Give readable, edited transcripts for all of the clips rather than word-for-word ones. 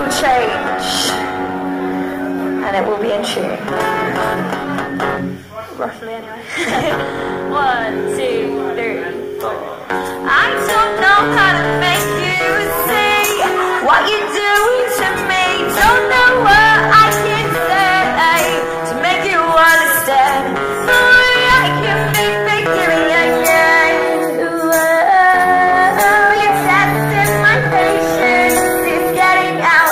will change, and it will be in tune. Roughly, anyway. 1, 2, 3, 4. I don't know how to make you see what you're doing to me. Don't know what I can say to make you understand. But I can be figuring again. You're testing my patience. It's getting out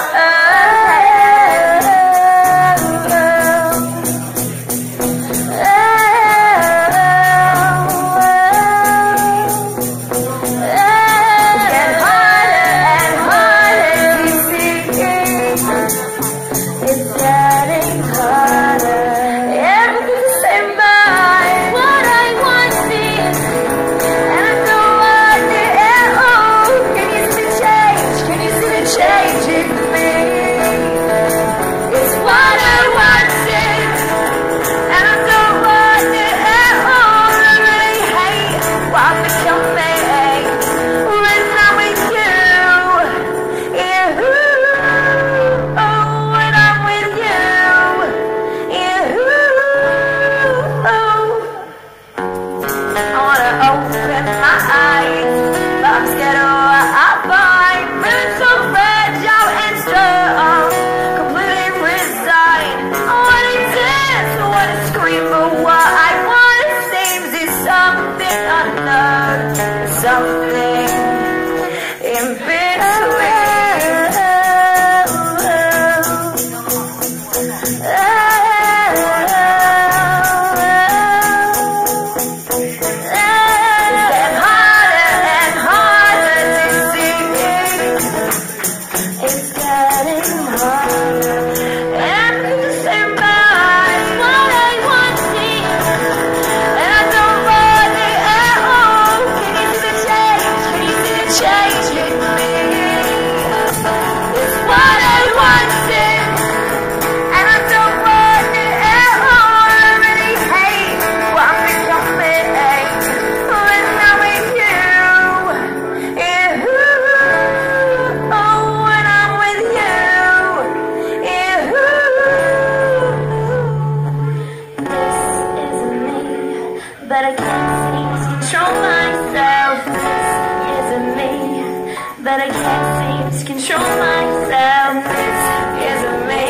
but I can't seem to control myself. This isn't me, but I can't seem to control myself. This isn't me,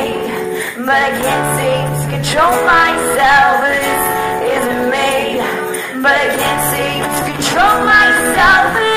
but I can't seem to control myself. This isn't me, but I can't seem to control myself.